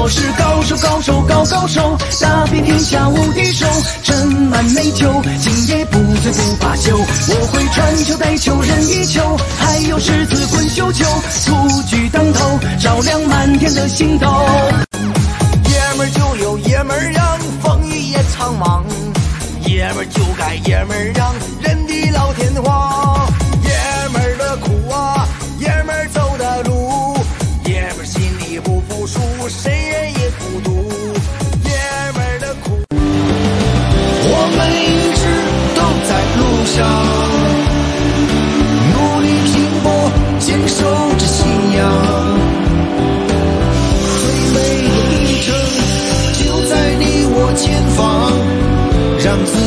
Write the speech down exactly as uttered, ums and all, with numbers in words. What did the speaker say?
我是高手高手高高手，打遍天下无敌手，斟满美酒，今夜不醉不罢休。我会传球带球任意球，还有十字滚绣球，蹴鞠当头，照亮满天的星斗。 爷们儿就有爷们儿样，风雨也苍茫。爷们儿就该爷们儿样，人的老天荒。爷们儿的苦啊，爷们儿走的路，爷们儿心里不服输，谁人也孤独。爷们儿的苦，我们一直都在路上，努力拼搏，坚守着信仰。最美的旅程就在你我前方，让自